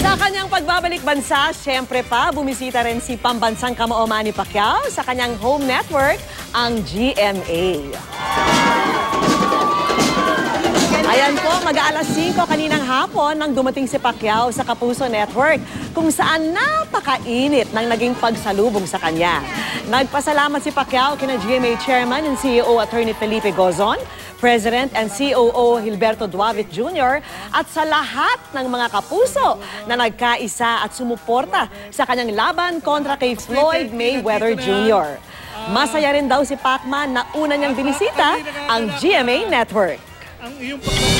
Sa kanyang pagbabalik bansa, siyempre pa, bumisita rin si pambansang kamao Manny Pacquiao sa kanyang home network, ang GMA. Ayan po, mag-aalas 5 kaninang hapon nang dumating si Pacquiao sa Kapuso Network, kung saan napakainit ng naging pagsalubong sa kanya. Nagpasalamat si Pacquiao kina GMA Chairman and CEO Attorney Felipe Gozon, President and COO Gilberto Duavit Jr. at sa lahat ng mga kapuso na nagkaisa at sumuporta sa kanyang laban kontra kay Floyd Mayweather Jr. Masaya rin daw si Pacman na una niyang binisita ang GMA Network. Ang iyong